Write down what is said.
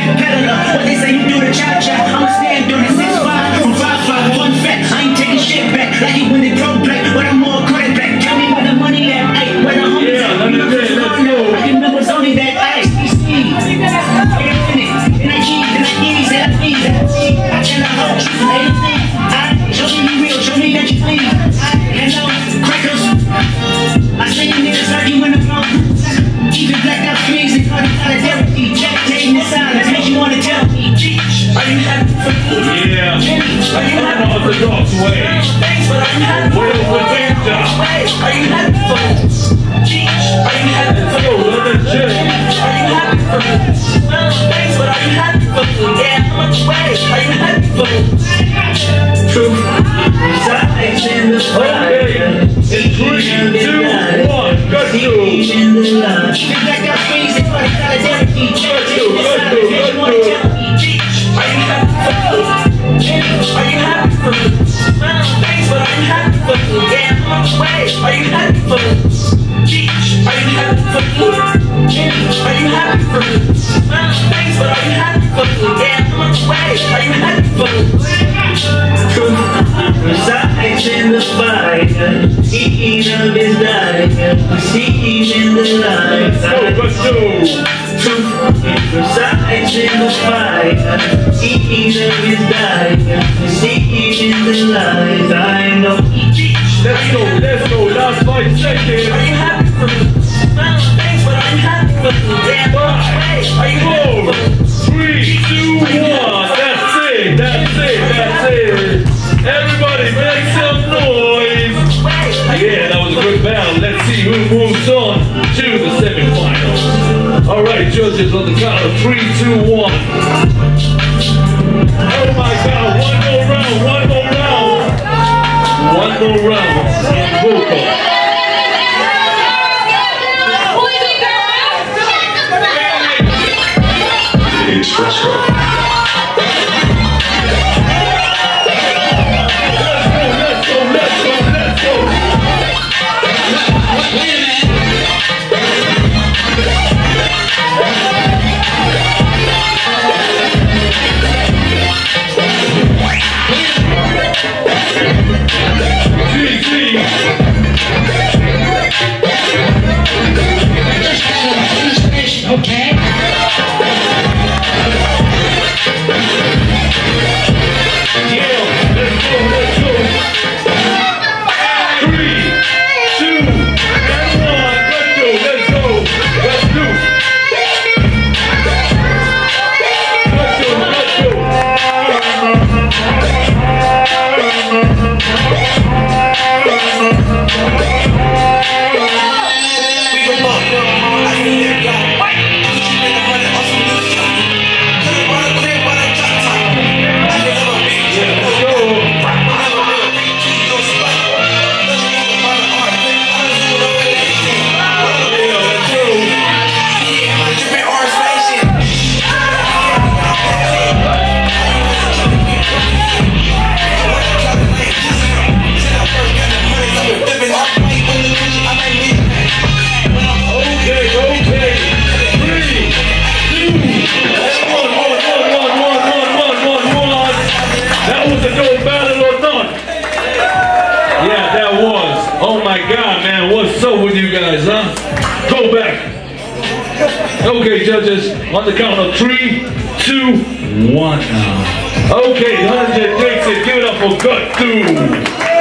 backpedaler. What they say you do the cha-cha, I'ma stand on it. 6'5", from 5'5", fun fact, I ain't taking shit back. Like it when they pro play, but I'm more quarterback. Tell me where the money at, ayy, where the homies at. Let me let's go. I can know it's only that ice. And I cheese, and I ease, and I ease, I cannot hold you from anything. Show me you real, show me that you clean. Hello, crackers. I say you niggas like you in the phone. Even blacked out screens and caught solidarity. Jack taking the silence, makes you wanna tell me. Are you happy for me? Yeah. Are you happy on the dog's way. Thanks, but are you happy for me? Are you happy for me? Are you happy for me? Are you happy for me? Thanks, but are you happy for me? Yeah, I'm on the way. Are you happy for me? Truth resides in the fire. In 3, 2, 1, go to. Black out screens and caught solidarity. Jack taking the silence, makes you wanna tell me. Are you happy for me? Are you happy for me? Thanks, but are you happy for me? Yeah, I'm on the way. Are you happy for me? Are you happy for me? Are you happy for me? Thanks, but are you happy for me? Yeah, I'm on the way. Are you happy for me? Truth resides in the fire. Eating of his diet. Seeing in the light. Truth resides in the fire. Eating of his diet. Seeing in the light. I know. Let's go, last 5 seconds. Are you happy for me? Thanks, but are you happy for me? Yeah, are you happy for me? 3, 2, 1. That's it. Everybody make some noise. Yeah, that was a good battle. Let's see who moves on to the semifinals. All right, judges, on the count of 3, 2, 1. Oh my God, one more round. One more round in vocal. It's Fresco. Okay. Oh my God, man, what's up with you guys, huh? Go back. Okay, judges, on the count of 3, 2, 1 now. Okay, 100 takes it. Give it up for Gut 2.